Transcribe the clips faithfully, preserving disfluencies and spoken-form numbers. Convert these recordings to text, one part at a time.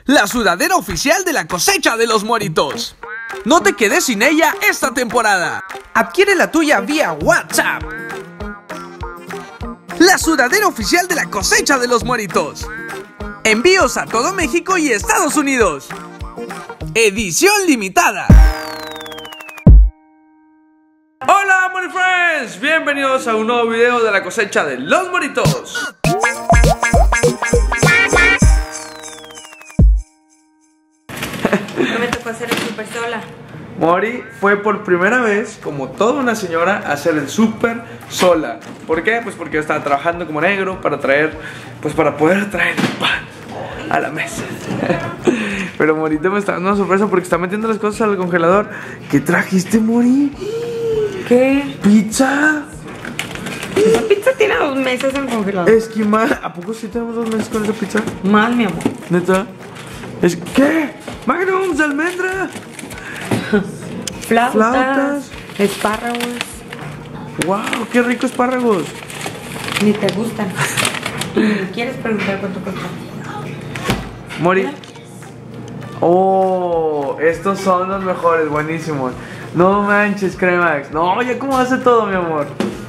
la sudadera oficial de la cosecha de los Moritos. No te quedes sin ella esta temporada. Adquiere la tuya vía WhatsApp. La sudadera oficial de la cosecha de los Moritos. Envíos a todo México y Estados Unidos. Edición limitada. Hola Mori Friends, bienvenidos a un nuevo video de la cosecha de los Moritos. No me tocó hacer el súper sola. Mori fue por primera vez, como toda una señora, a hacer el súper sola. ¿Por qué? Pues porque yo estaba trabajando como negro para traer, pues para poder traer el pan a la mesa. Pero Morita me está dando una sorpresa porque está metiendo las cosas al congelador. ¿Qué trajiste, Mori? ¿Qué? ¿Pizza? Esa pizza tiene dos meses en congelador. Esquimal. ¿A poco sí tenemos dos meses con esa pizza? Más, mi amor. ¿Neta? ¿Es qué? Magnums de almendra. Flautas, Flautas. Espárragos. Wow, qué rico espárragos. Ni te gustan. ¿Quieres preguntar cuánto cuesta? Mori. Oh, estos son los mejores, buenísimos. No manches, Cremax. No, ya como hace todo, mi amor.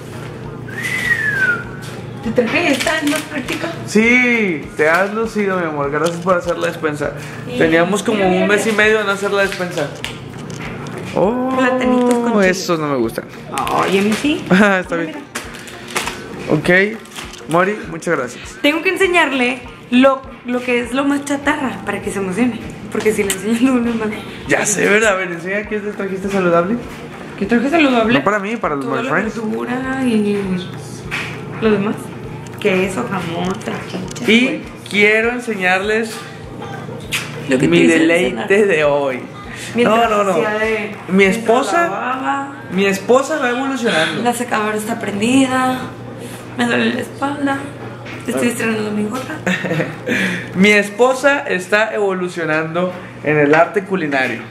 ¿Te traje esta? ¿Es más práctica? Sí, te has lucido, mi amor. Gracias por hacer la despensa. Sí. Teníamos como un mes y medio de no hacer la despensa. Oh, Platanitos con chile. esos no me gustan. Oye, a mí sí. Ah, está Mira, bien. mira. Ok, Mori, muchas gracias. Tengo que enseñarle lo, lo que es lo más chatarra para que se emocione. Porque si le enseño uno es más. Ya sé, ¿verdad? A ver, enseña qué te trajiste saludable. ¿Qué traje saludable? No para mí, para los Toda my la friends. verdura y lo demás. Queso, jamón, salchicha. Y güey. quiero enseñarles Lo que te mi hice deleite cenar. de hoy. Mientras No, no, no. hacía de- Mi mientras esposa, lavaba, mi esposa va evolucionando. la secadora está prendida. Me duele la espalda. Estoy estrenando mi gorra. Mi esposa está evolucionando en el arte culinario.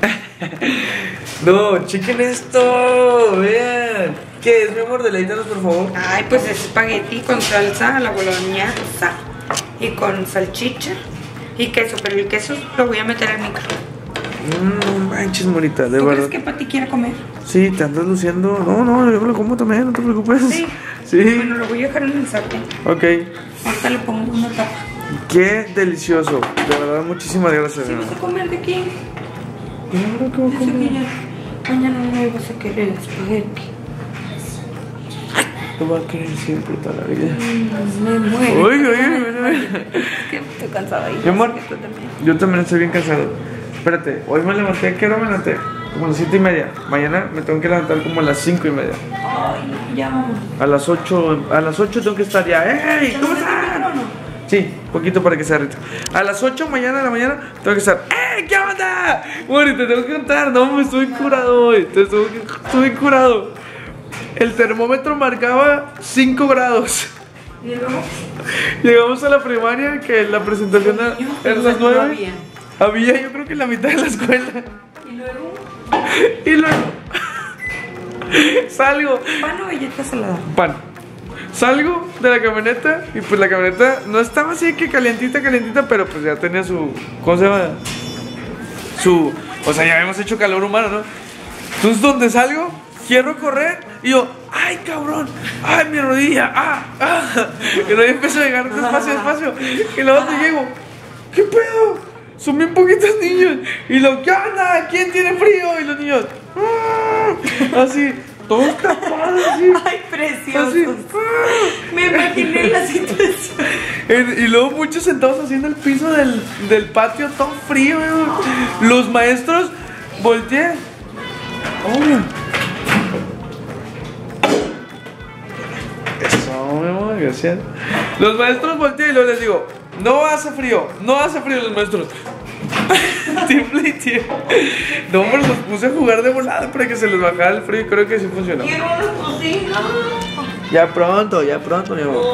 No, chequen esto, vean. ¿Qué es, mi amor? Deleítanos, por favor. Ay, pues es espagueti con salsa a la boloñesa y con salchicha y queso, pero el queso lo voy a meter al micro. No manches, Morita, de ¿Tú verdad. crees que Pati quiera comer? Sí, te andas luciendo. No, no, yo me lo como también, no te preocupes. Sí. Sí. Bueno, lo voy a dejar en el sartén. Ok. Ahorita le pongo una tapa. Qué delicioso. De verdad, muchísimas gracias. ¿Sí mi vas a amor. comer de aquí? Claro que voy a Yo sé que comer. ya mañana no vas a querer el espagueti. Lo voy a querer siempre toda la vida. Mm, Me muero. Oye, oye, oye. Es que estoy cansada. Y Mi amor, yo sé que tú también. yo también estoy bien cansado. Espérate, hoy me levanté, ¿qué hora me levanté? Como a las siete y media. Mañana me tengo que levantar como a las cinco y media. Ay, ya vamos. A las ocho, a las ocho tengo que estar ya. ¡Ey! ¿Cómo están? Sí, poquito para que se derrita. A las ocho mañana de la mañana tengo que estar. ¡Ey! ¿Qué onda? Bueno, te tengo que contar. No, me estoy curado hoy. Te estoy, estoy curado. El termómetro marcaba cinco grados. Y luego, Llegamos a la primaria, que la presentación era era a las no nueve. había. Había, yo creo que la mitad de la escuela. Y luego, Y luego salgo. pan o galleta salada. Pan. Salgo de la camioneta y pues la camioneta no estaba así que calientita, calientita, pero pues ya tenía su, ¿cómo se llama? Su, o sea, ya habíamos hecho calor humano, ¿no? Entonces, donde salgo, quiero correr y yo, ¡ay, cabrón! ¡Ay, mi rodilla! ¡Ah! ¡Ah! Y luego empiezo a llegar despacio, despacio. Y luego te llego, ¿qué pedo? Son bien poquitos niños. Y lo, ¿qué onda? ¿Quién tiene frío? Y los niños, ¡ah! Así, todos tapados, así. Ay, preciosos. Así. Me imaginé la situación. Y luego muchos sentados así en el piso del, del patio, todo frío. ¿No? Los maestros, volteé. Oh. Eso, mi amor, gracias. Los maestros volteé y luego les digo, no hace frío, no hace frío los maestros. Tiemble, tío. No, hombre, los puse a jugar de volada para que se les bajara el frío y creo que sí funcionó. Quiero una cocina. Ya pronto, ya pronto, mi amor.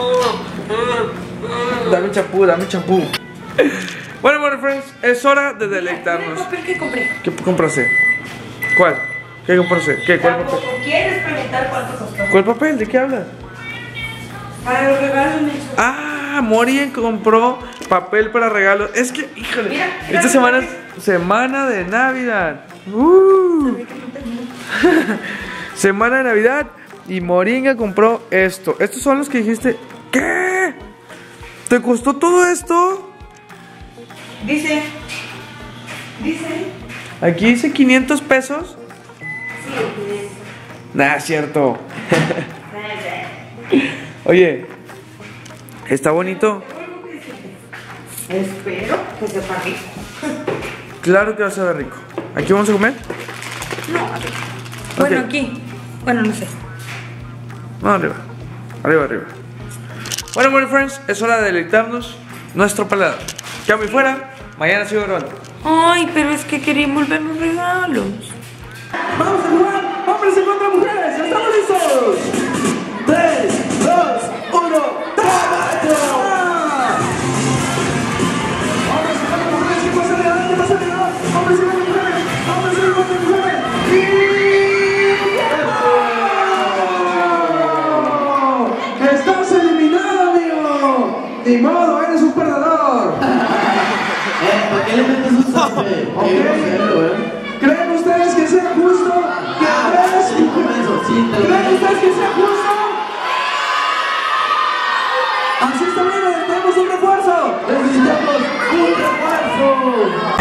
Dame champú, dame champú. Bueno, bueno, friends, es hora de deleitarnos. ¿El papel que compré? ¿Qué compraste? ¿Cuál? ¿Qué compraste? ¿Qué? ¿Cuál papel? ¿Tampoco quieres preguntar cuánto costó? ¿Cuál papel? ¿De qué hablas? Para los regalos, Micho. Ah, Mori compró papel para regalos. Es que, híjole, Mira, esta mira, semana mira. es semana de Navidad. Uh. Semana de Navidad. Y Moringa compró esto. Estos son los que dijiste. ¿Qué? ¿Te costó todo esto? Dice. Dice. Aquí dice quinientos pesos. Sí, Nah, es cierto. Oye, está bonito. Espero que sepa rico. Claro que va a ser rico. ¿Aquí vamos a comer? No, arriba. Bueno, Ok. aquí. Bueno, no sé. No, arriba. Arriba, arriba. Bueno, my friends, es hora de deleitarnos nuestro paladar. Ya muy fuera, mañana sigo grabando. Ay, pero es que quería envolvernos regalos. Vamos a jugar hombres contra mujeres. ¿Estamos listos? tres, dos, uno, ¡trabajo! Hombres contra mujeres, ¿qué pasa de edad? ¿Qué pasa de edad? Hombres contra mujeres, hombres contra mujeres. ¡Y... ¡estás eliminado, amigo! Ni modo, eres un perdedor. Eh, ¿para qué le metes un sangre? Qué grosero, ¿eh? ¿Creen ustedes que sea justo que tres Sí, con eso, sí, te lo ¿Creen digo. ustedes que sea justo? Así está bien, necesitamos un refuerzo. ¡Necesitamos un refuerzo!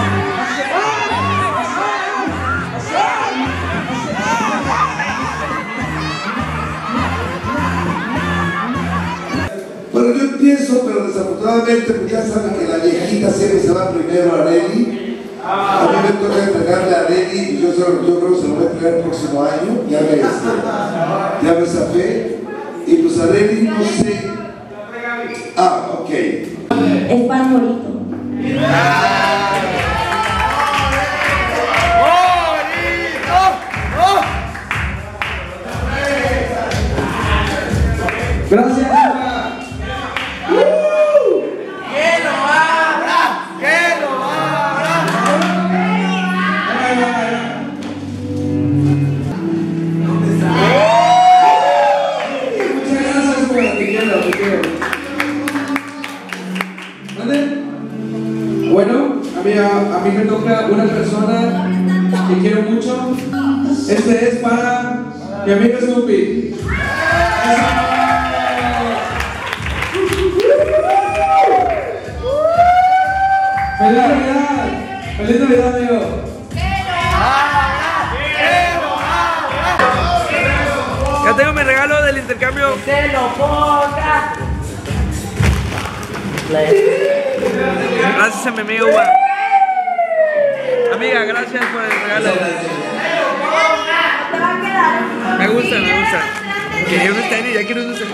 Bueno, yo empiezo, pero desafortunadamente, pues ya saben que la viejita siempre se va primero a Areli. A mí me toca entregarle a Areli y yo, solo- yo creo que se lo voy a entregar el próximo año. Ya me, este, ya me zafé. Y pues Areli, no sé. Ah, ok. Es pan bonito. Gracias. Muchas gracias por la te quiero, te quiero. ¿Mande? Bueno, a mí, a, a mí me toca una persona que quiero mucho. Este es para mi amigo Snoopy. ¡Feliz Navidad! ¡Feliz Navidad, amigo! Ya tengo mi regalo del intercambio. ¡Se lo ponga! Gracias a mi amigo Juan. Amiga, gracias por el regalo. Me gusta, me gusta. Quería unos tenis, ya quiero unos tenis.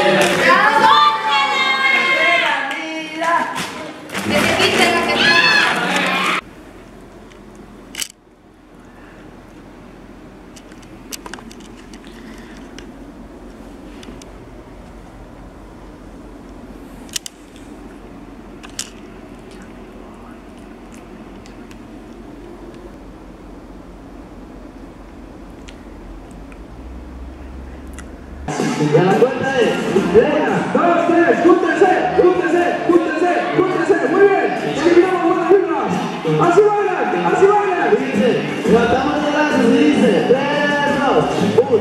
Y a la cuenta de Una, dos, tres, júntense, júntense, júntense, júntense. Muy bien. Eliminamos buenas vibras. Así bailan, así bailan. dice, levantamos los brazos y dice, tres, dos, uno.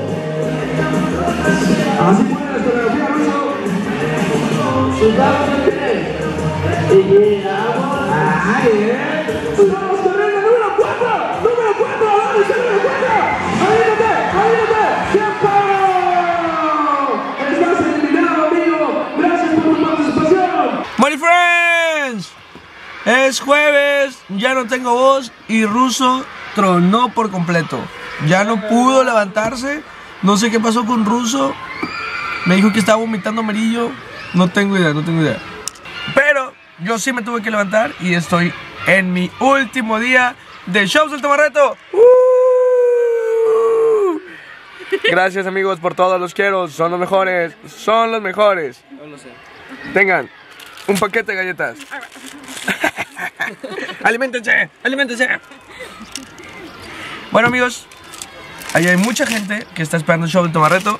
Así puede la coreografía, Ruso. Sudamos el pie. Y llegamos. Ay, eh. Vamos corriendo, número cuatro, número cuatro, vamos, número cuatro. Avínate, avínate, tiempo. Estás eliminado, amigo. Gracias por tu participación. My friends, es jueves, ya no tengo voz y Ruso tronó por completo. Ya no pudo levantarse. No sé qué pasó con Ruso. Me dijo que estaba vomitando amarillo. No tengo idea, no tengo idea. Pero yo sí me tuve que levantar y estoy en mi último día de Shows del Tomarreto. ¡Uh! Gracias, amigos, por todo, los quiero. Son los mejores, son los mejores. No lo sé. Tengan un paquete de galletas. Aliméntense, aliméntense. Bueno, amigos, ahí hay mucha gente que está esperando el show del Tomarreto.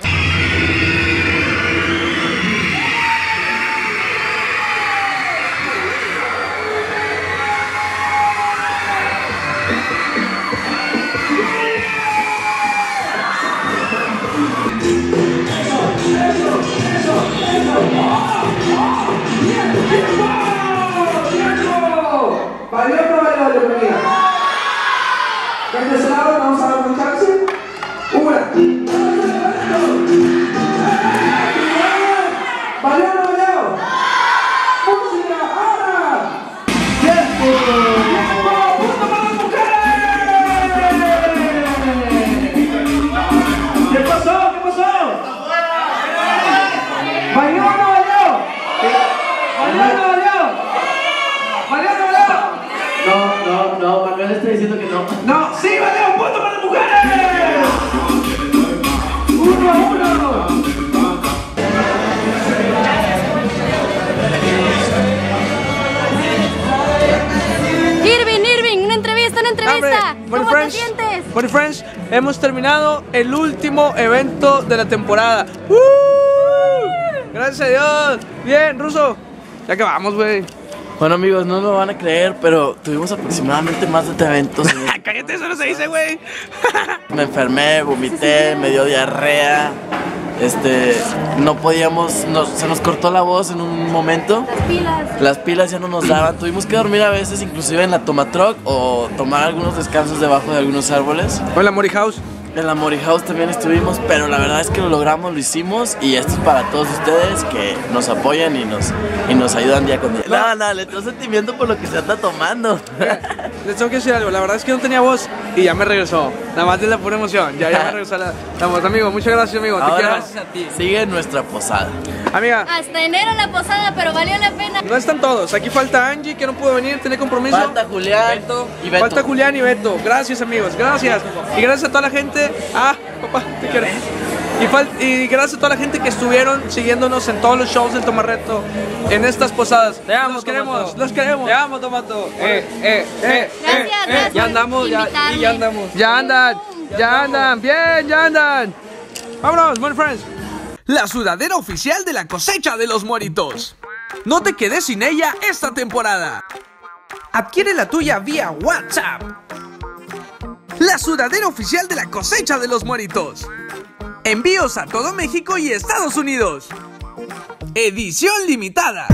¿Valió o no valió la comida? ¿Desde ese lado vamos a dar un chance? Una. ¿Valió o no valió? ¡Música, ahora! ¡Tiempo! ¡Punto para las mujeres! ¿Qué pasó? ¿Qué pasó? ¿Valió o no valió? ¿Valió o no valió? ¿Valió o no valió? No, no, no, Manuel está diciendo que no. No, sí, valió, un punto para las mujeres. Uno a uno. Irving, Irving, una entrevista, una entrevista. Bueno, ¿Cómo friends, te sientes? bueno, friends, hemos terminado el último evento de la temporada. ¡Uh! Gracias a Dios. Bien, Ruso. Ya acabamos, güey. Bueno, amigos, no lo van a creer, pero tuvimos aproximadamente más de treinta eventos. Cállate, eso no se dice, güey. Me enfermé, vomité, me dio diarrea. Este, no podíamos, nos- se nos cortó la voz en un momento. Las pilas. Las pilas ya no nos daban. Tuvimos que dormir a veces, inclusive en la tomatruck, o tomar algunos descansos debajo de algunos árboles. Hola, Mori House. En la Mori House también estuvimos, pero la verdad es que lo logramos, lo hicimos, y esto es para todos ustedes que nos apoyan y nos, y nos ayudan día con día. No, no, le tengo sentimiento por lo que se anda tomando. Les tengo que decir algo, la verdad es que no tenía voz y ya me regresó. Nada más de la pura emoción. Ya, ya me regresó la, la voz, amigo. Muchas gracias, amigo. Te Ahora quiero. sigue nuestra posada. Amiga, Hasta enero la posada, pero valió la pena. no están todos. Aquí falta Angie, que no pudo venir, tiene compromiso. Falta Julián y Beto. Falta Julián y Beto. Gracias, amigos. Gracias. Y gracias a toda la gente. Ah, papá, te quiero. Y, fal- y gracias a toda la gente que estuvieron siguiéndonos en todos los shows del Tomarreto, en estas posadas. Te amo, los queremos, Tomato. los queremos. Te amo, Tomato. Eh, eh, eh. Gracias, gracias. Ya andamos, ya, invitarme. y ya andamos. Ya andan, ya andan, bien, ya andan. Vámonos, my friends. La sudadera oficial de la cosecha de los mueritos. No te quedes sin ella esta temporada. Adquiere la tuya vía WhatsApp. La sudadera oficial de la cosecha de los mueritos. Envíos a todo México y Estados Unidos. Edición limitada.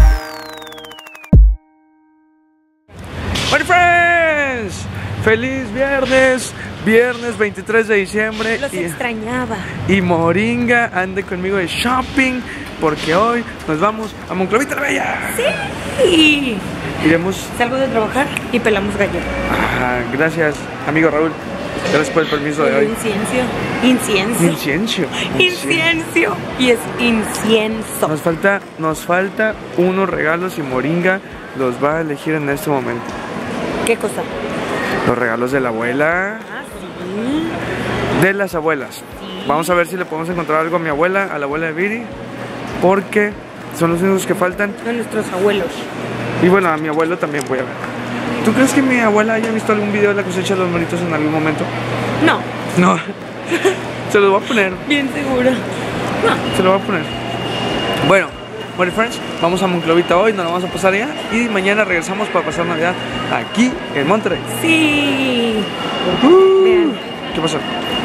My friends, feliz viernes, viernes veintitrés de diciembre. Los y, extrañaba. y Moringa ande conmigo de shopping porque hoy nos vamos a Monclovita la Bella. Sí. Iremos. Salgo de trabajar y pelamos gallo. Ah, gracias, amigo Raúl. Gracias por el permiso de hoy. Incienso. Incienso. Incienso. Incienso. Y es incienso. Nos falta, nos falta unos regalos y Moringa los va a elegir en este momento. ¿Qué cosa? Los regalos de la abuela. Ah, sí. De las abuelas. Vamos a ver si le podemos encontrar algo a mi abuela, a la abuela de Viri, porque son los únicos que faltan. De nuestros abuelos. Y bueno, a mi abuelo también voy a ver. ¿Tú crees que mi abuela haya visto algún video de la cosecha de los moritos en algún momento? No. No. Se los voy a poner. Bien segura. No. Se lo voy a poner. Bueno, my friends, vamos a Monclovita hoy, nos lo vamos a pasar allá y mañana regresamos para pasar Navidad aquí en Monterrey. Sí. Uh, Vean. ¿Qué pasó?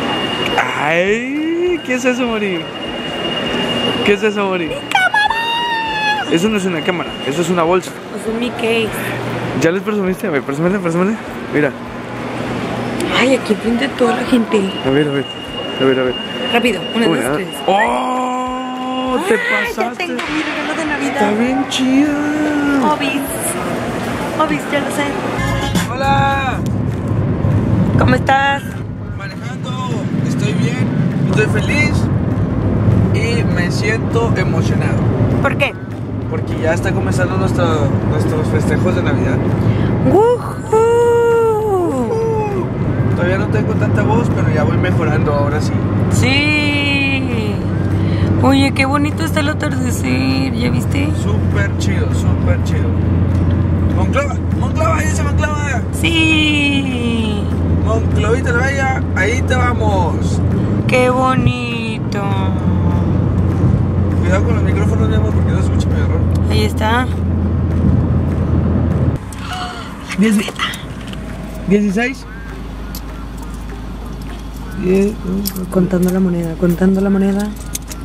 Ay, ¿qué es eso, Mori? ¿Qué es eso, Mori? Eso no es una cámara, eso es una bolsa. O sea, mi case. ¿Ya les presumiste? A ver, presúmele, presúmele. Mira, Ay, aquí frente a toda la gente. a ver, a ver, a ver, a ver. Rápido. Una, Una, dos, tres. ¡Oh! Te Ay, ya pasaste. tengo mi regalo de Navidad. Está bien chida. Obis. Obis, ya lo sé. Hola. ¿Cómo estás? Manejando, estoy bien, estoy feliz y me siento emocionado ¿Por qué? porque ya está comenzando nuestro, nuestros festejos de Navidad. ¡Woohoo! Todavía no tengo tanta voz, pero ya voy mejorando ahora sí. Sí. Oye, qué bonito está el atardecer, ¿ya viste? Súper chido, súper chido. Monclova, Monclova, ahí dice Monclova. Sí. Monclovita la Bella, ahí te vamos. Qué bonito. Cuidado con los micrófonos, mi amor, porque no escucho mi error. Ahí está. dieciséis. diez, Contando la moneda, contando la moneda.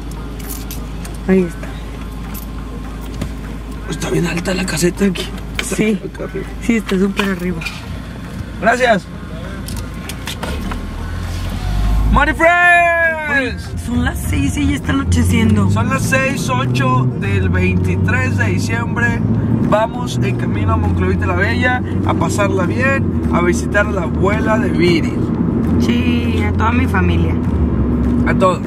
Ahí está. Está bien alta la caseta aquí. Sí, sí, está súper arriba. Gracias. Money Friends. Son las seis y ya está anocheciendo. Son las seis, ocho del veintitrés de diciembre. Vamos en camino a Monclovita la Bella a pasarla bien, a visitar a la abuela de Viri. Sí, a toda mi familia. A todos.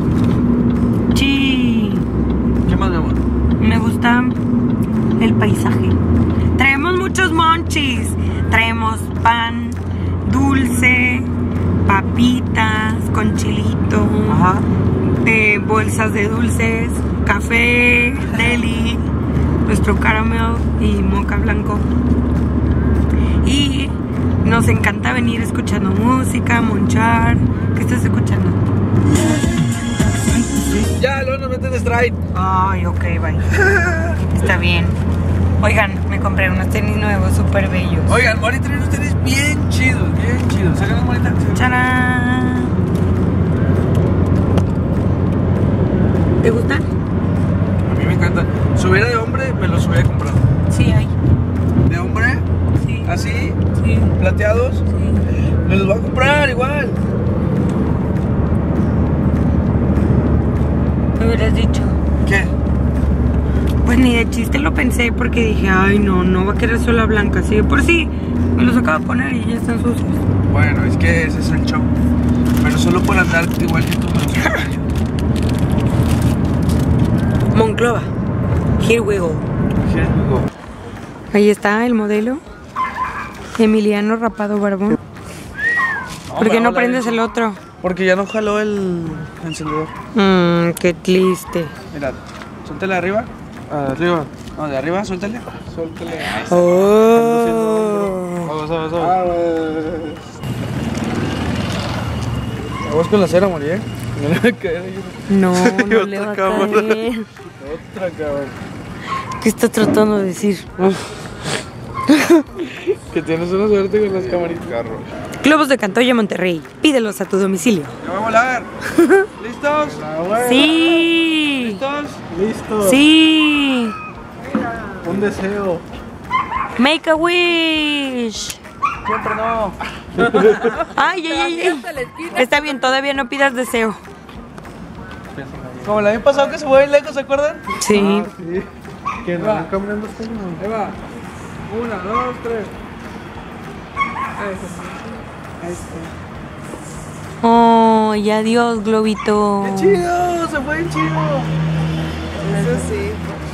Sí. ¿Qué más, mi amor? Me gusta el paisaje. Traemos muchos monchis. Traemos pan, dulce, papitas con chilito, Ajá. eh, bolsas de dulces, café, deli, nuestro caramel y moca blanco. Y nos encanta venir escuchando música, monchar. ¿Qué estás escuchando? Ya, luego nos meten strike. Ay, ok, bye. Está bien. Oigan, me compré unos tenis nuevos súper bellos. Oigan, Mori trae unos tenis bien chidos, bien chidos. Sácanos, Morita. ¡Charán! ¿Te gustan? A mí me encanta. Si hubiera de hombre, me los hubiera comprado. Sí, hay. ¿De hombre? Sí. ¿Así? Sí. ¿Plateados? Sí. Me los voy a comprar igual. Me hubieras dicho. ¿Qué? Pues ni de chiste lo pensé porque dije, ay no, no va a querer sola blanca. Así de por sí, me los acabo de poner y ya están sucios. Bueno, es que ese es el show. Pero solo por andar igual que tú me los compro. Monclova. Here we go. Here we go. Ahí está el modelo. Emiliano rapado barbón. ¿Por qué no prendes el otro? Porque ya no jaló el encendedor. Mmm, qué triste. Mira, suéltale arriba. Arriba. No, de arriba, suéltale. Suéltale. Oh. Vamos, vamos, vamos. Vamos con la cera, morí, ¿eh? No le va a caer ahí. No, no Otra le va a cámara. caer. Otra cabrón. ¿Qué está tratando de decir? Que tienes una suerte con las camaritas. Carro. Globos de Cantoya, Monterrey. Pídelos a tu domicilio. Ya va a volar. ¿Listos? Sí. ¿Listos? Listo. Sí. Un deseo. Make a wish. Siempre no. Ay, ay, ay, ay. Está bien, todavía no pidas deseo. Como el año pasado que se fue bien lejos, ¿se acuerdan? Sí. Que no van caminando hasta uno. Ahí va. Una, dos, tres. Ahí está. Oh, y adiós, globito. ¡Qué chido! ¡Se fue bien chido! Eso sí.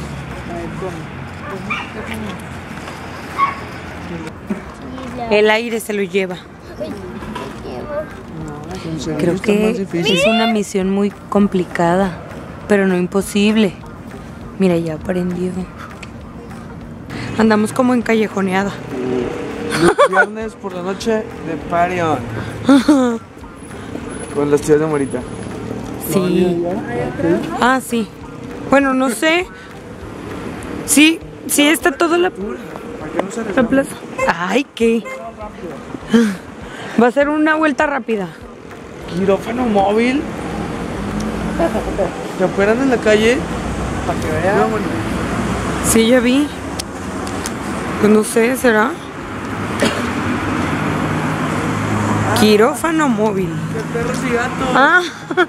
El aire se lo lleva. Creo que es una misión muy complicada, pero no imposible. Mira, ya aprendió. Andamos como en callejoneada. Viernes por la noche de party on. Con las tías de Morita. Sí. Ah, sí. Bueno, no sé. Sí, sí está toda la, la plaza. Ay, ¿qué? Va a ser una vuelta rápida. Quirófano móvil. ¿Te operan en la calle? Para que vean. Sí, ya vi. Pues no sé, ¿será? Quirófano móvil. De perros y gatos. Ah.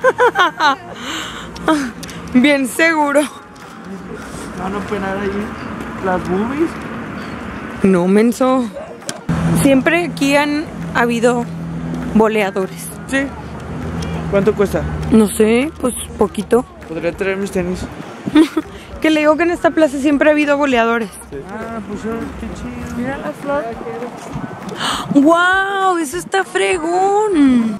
Bien seguro. Van a operar ahí las boobies. No, menso. Siempre aquí han habido boleadores. Sí. ¿Cuánto cuesta? No sé, pues poquito. Podría traer mis tenis. Que le digo que en esta plaza siempre ha habido boleadores. Ah, pues qué chido. Mira la flor. ¡Wow! Eso está fregón.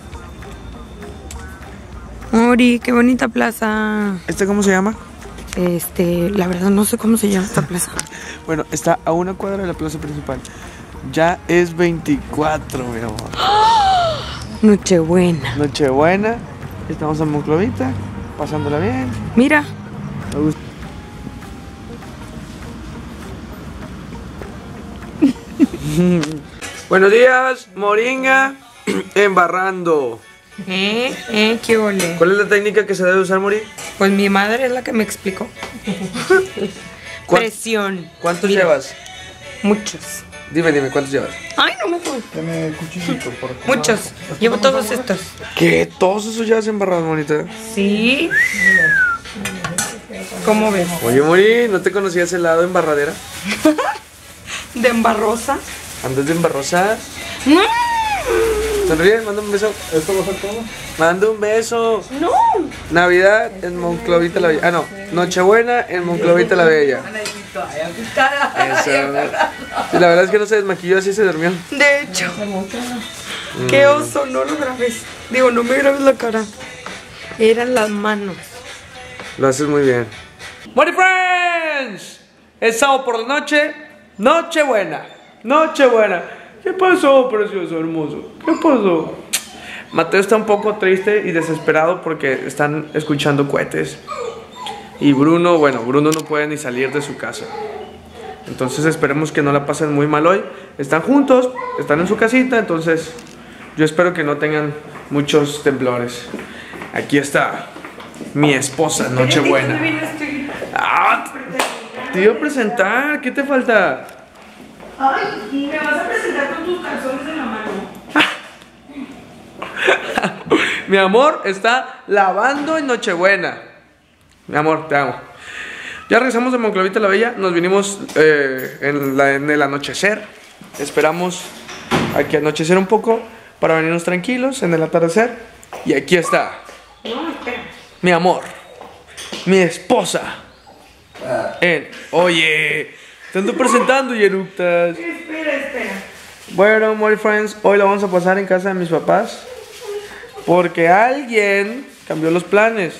Ori, qué bonita plaza. ¿Esta cómo se llama? Este, la verdad no sé cómo se llama esta plaza. Bueno, está a una cuadra de la plaza principal. Ya es veinticuatro, mi amor. Nochebuena. Nochebuena. Estamos en Monclovita, pasándola bien. Mira. Me gusta. Buenos días, Moringa embarrando. Eh, eh, qué ole. ¿Cuál es la técnica que se debe usar, Mori? Pues mi madre es la que me explicó. ¿Cuán- Presión. ¿Cuántos Mira. llevas? Muchos. Dime, dime, ¿cuántos llevas? Ay, no me acuerdo. Dame cuchillito, por favor. Muchos. Llevo todos estos. ¿Qué? ¿Todos esos llevas embarrados, bonita? Sí. ¿Cómo ves? Oye, Mori, ¿no te conocías el lado embarradera? ¿De embarrosa? ¿Andas de embarrosa? No. Sonríe, manda un beso. ¿Esto va a ser todo? Manda un beso. No. Navidad en Monclovita la Bella. Ah, no. Nochebuena en Monclovita la Bella. Eso. Y la verdad es que no se desmaquilló, así se durmió. De hecho. Qué oso, no lo grabes. Digo, no me grabes la cara. Eran las manos. Lo haces muy bien. Money Friends. Es sábado por la noche. Nochebuena. Nochebuena. ¿Qué pasó, precioso, hermoso? ¿Qué pasó? Mateo está un poco triste y desesperado porque están escuchando cohetes. Y Bruno, bueno, Bruno no puede ni salir de su casa. Entonces esperemos que no la pasen muy mal hoy. Están juntos, están en su casita, entonces yo espero que no tengan muchos temblores. Aquí está mi esposa, Nochebuena. Ah, te iba a presentar, ¿qué te falta? Ay, me vas a presentar con tus calzones en la mano. Mi amor está lavando en Nochebuena. Mi amor, te amo. Ya regresamos de Monclovita la Bella. Nos vinimos eh, en, la, en el anochecer. Esperamos a que anochecer un poco para venirnos tranquilos en el atardecer. Y aquí está. No, espera. Mi amor. Mi esposa. En, oye, te ando presentando y eructas. Espera, espera. Bueno, Money Friends, hoy la vamos a pasar en casa de mis papás. Porque alguien cambió los planes.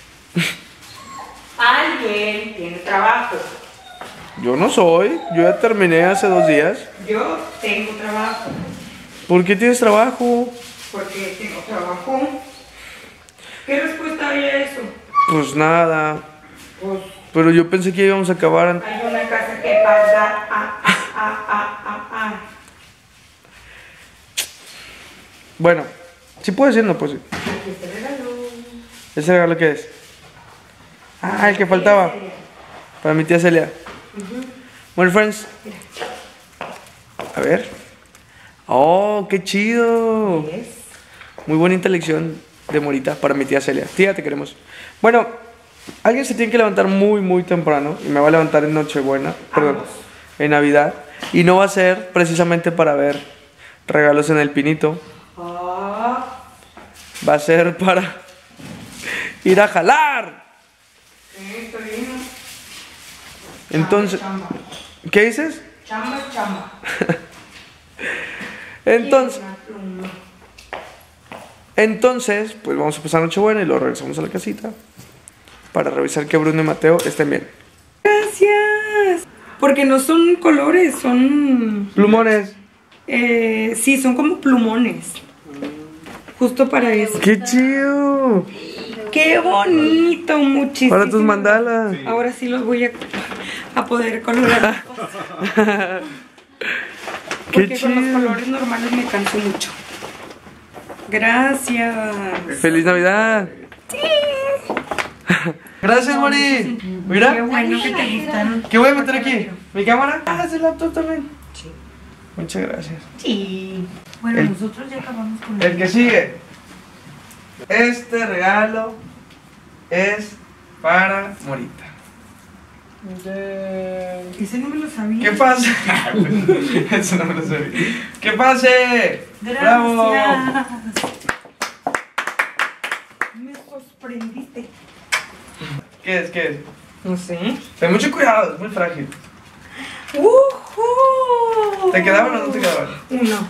Alguien tiene trabajo. Yo no soy, yo ya terminé hace dos días. Yo tengo trabajo. ¿Por qué tienes trabajo? Porque tengo trabajo. ¿Qué respuesta hay a eso? Pues nada. Pues Pero yo pensé que íbamos a acabar antes. hay una casa que pagar. Ah, ah, ah, ah, ah, ah. Bueno, si puedes ir, no pues sí. Aquí está el regalo. ¿Ese regalo qué es? Ah, el que faltaba. Para mi tía Celia. Bueno, friends. A ver. Oh, qué chido. Muy bonita lección de Morita para mi tía Celia. Tía, te queremos. Bueno, alguien se tiene que levantar muy, muy temprano. Y me va a levantar en Nochebuena. Perdón, en Navidad. Y no va a ser precisamente para ver regalos en el pinito. Va a ser para ir a jalar. Entonces, ¿qué dices? Chamba, chamba. Entonces, entonces, pues vamos a pasar Nochebuena y luego regresamos a la casita para revisar que Bruno y Mateo estén bien. Gracias. Porque no son colores, son... Plumones. Eh, sí, son como plumones. Justo para eso. ¡Qué chido! ¡Qué bonito! Muchísimo. Para tus mandalas. Ahora sí los voy a, a poder colorar. ¡Qué Porque con los chido! colores normales me canso mucho. Gracias. ¡Feliz Navidad! Sí. Gracias, Mori. Qué Mira, bueno que te gustaron. ¿qué voy a meter aquí? ¿Mi cámara? Ah, es el laptop también. Sí. Muchas gracias. Sí. Bueno, El- nosotros ya acabamos con El que sigue. Este regalo es para Morita. Ese no me lo sabía. ¿Qué pasa? Eso no me lo sabía. ¿Qué pase? ¡Bravo! Gracias. Me sorprendiste. ¿Qué es? ¿Qué es? No sé. Ten mucho cuidado, es muy frágil. ¡Uhú! ¿Te quedaban o no te quedaban? Uno.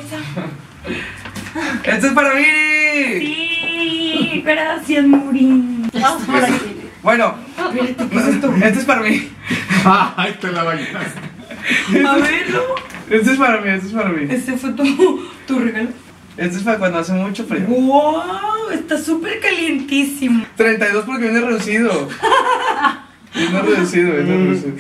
¡Esto es para mí! Sí, gracias, Muri. Bueno, este es para mí. Ay, te la bailas. A verlo. Este es para mí, este es para mí. Este fue tu, tu regalo. Este es para cuando hace mucho frío. ¡Wow! Está súper calientísimo. treinta y dos porque viene reducido. Viene reducido, viene reducido.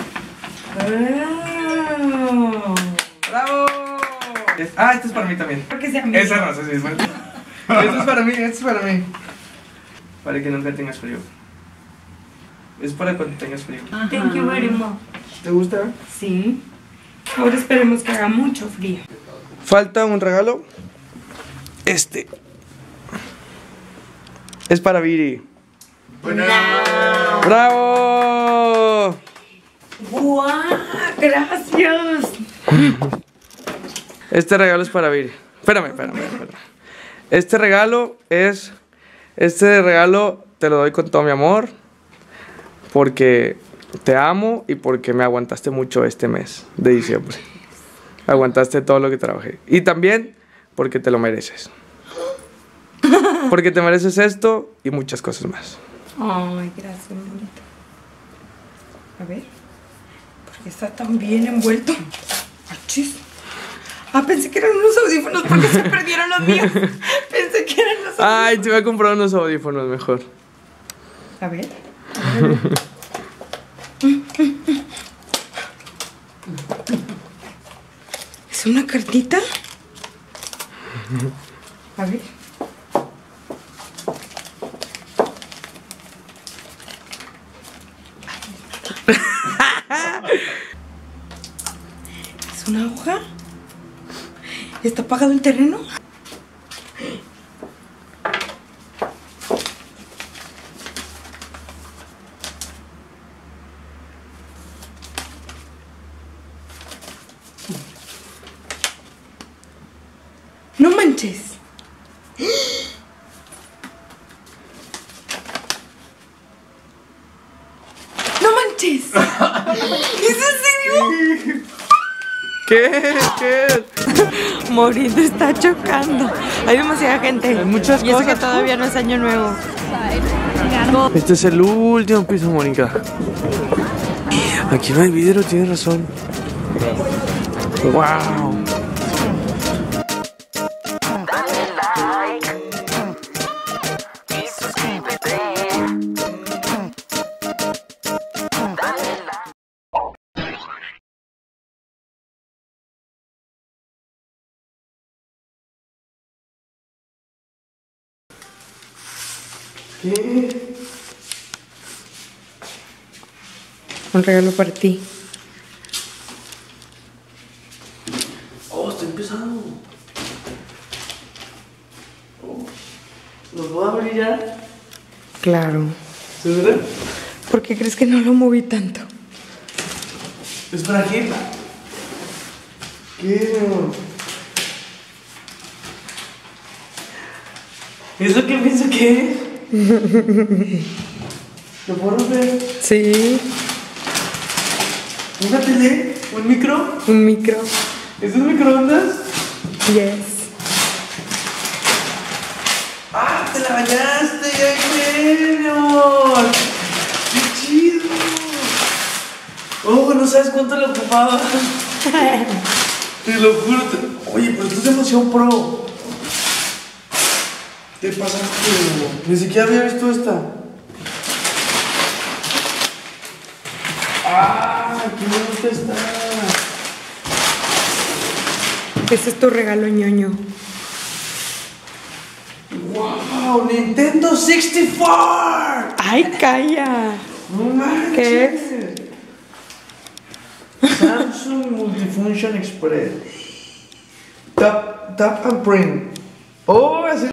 ¡Wow! ¡Bravo! Es- Ah, este es para mí también. Porque sea mío. Esa rosa, sí, es para ti. Este es para mí, este es para mí. Para que nunca tengas frío. Es para cuando tengas frío. Thank you very much. ¿Te gusta? Sí. Ahora esperemos que haga mucho frío. Falta un regalo. Este. Es para Viri. Bueno. ¡Bravo! ¡Guau! ¡Gracias! Este regalo es para Viri. Espérame, espérame, espérame. Este regalo es... Este regalo te lo doy con todo mi amor. Porque te amo y porque me aguantaste mucho este mes de diciembre. Aguantaste todo lo que trabajé. Y también porque te lo mereces. Porque te mereces esto y muchas cosas más. Ay, gracias, bonito. A ver. ¿Por qué está tan bien envuelto? Achis. Ah, pensé que eran unos audífonos porque se perdieron los míos. Pensé que eran los audífonos. Ay, te voy a comprar unos audífonos mejor. A ver. A ver. ¿Es una cartita? A ver. ¿Es una hoja? ¿Está apagado el terreno? No manches. No manches. ¿Es en serio? ¿Qué? ¿Qué? Morito está chocando. Hay demasiada gente. Hay muchas y eso cosas. que todavía no es año nuevo. Este es el último piso, Mónica. Aquí no hay vidrio, tienes razón. Wow. ¿Qué? Un regalo para ti. Oh, está empezando. Oh. ¿Lo puedo abrir ya? Claro. ¿Segura? ¿Por qué crees que no lo moví tanto? ¿Es para quién? ¿Qué? ¿Eso qué pienso que es? ¿Lo puedo romper? Sí. ¿Una tele? ¿Un micro? Un micro. ¿Es un microondas? Yes. ¡Ah, te la bañaste! ¡Qué mi amor! ¡Qué chido! ¡Oh, no sabes cuánto le ocupaba! Te lo juro. Te... Oye, pero esto es demasiado pro. ¿Qué pasaste? Ni siquiera había visto esta. ¡Ah! ¡Qué bonita está! Ese es tu regalo, ñoño. ¡Wow! ¡Nintendo sesenta y cuatro! ¡Ay, calla! ¡No manches! ¿Qué es? Samsung Multifunction Express. Tap, tap and print. Oh, así